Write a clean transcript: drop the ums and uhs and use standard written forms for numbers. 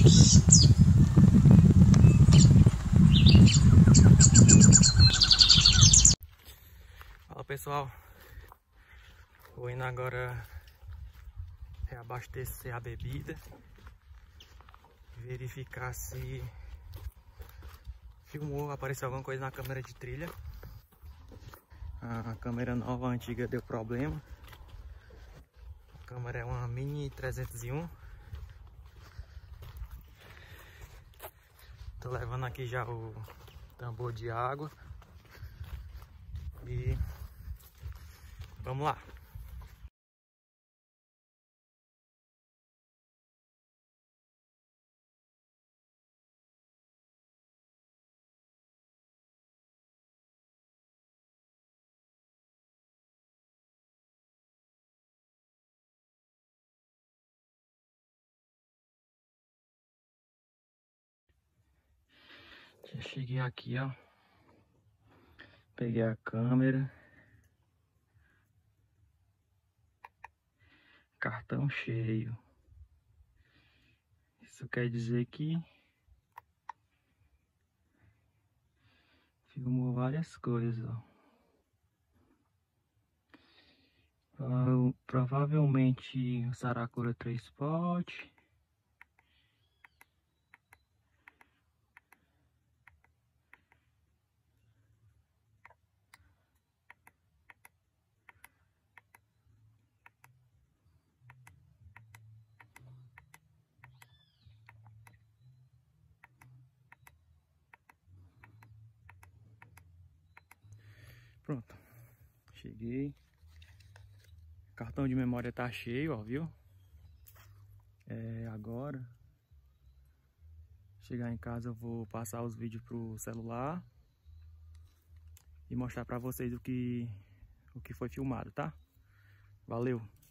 Fala pessoal, vou indo agora reabastecer a bebida, verificar se filmou, apareceu alguma coisa na câmera de trilha. A câmera nova, a antiga, deu problema. A câmera é uma Mini 301. Tô levando aqui já o tambor de água e vamos lá. Já cheguei aqui, ó. Peguei a câmera. Cartão cheio. Isso quer dizer que filmou várias coisas, ó. Provavelmente o Saracura 3 Spot. Pronto, cheguei. Cartão de memória tá cheio, ó, viu? Agora chegar em casa eu vou passar os vídeos pro celular e mostrar pra vocês o que foi filmado, tá? Valeu!